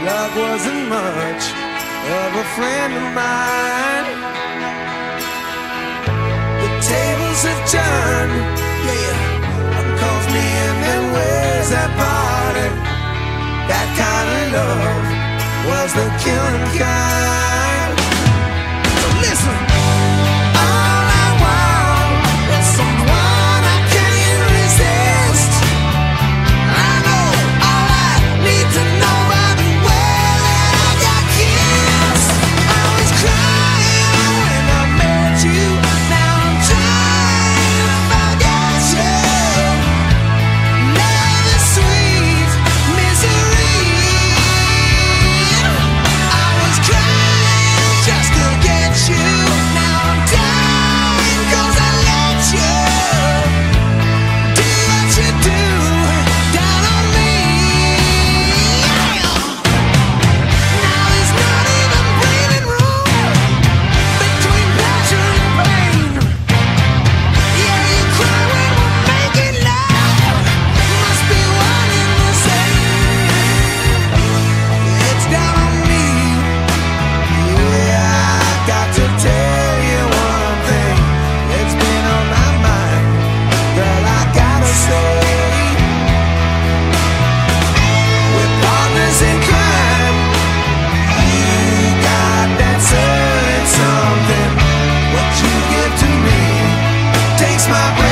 luck wasn't much of a friend of mine. The tables have turned, yeah. One calls me and then where's that party? That kind of love was the killing kind. So listen, all I want is someone I can't resist. I know all I need to know by the way that I got kissed. I was crying when I met you. Now I'm trying to forget you. Love is sweet misery. I was crying just to get you. Now I'm dying 'cause I let you do what you do down on me. Now there's not even breathing room between pleasure and pain. Yeah, you cry when we're making love. Must be one and the same. It's down on me. Yeah, I got to tell you one thing. It's been on my mind. Girl, I gotta say, we're partners in crime. You got that certain something. What you give to me takes my breath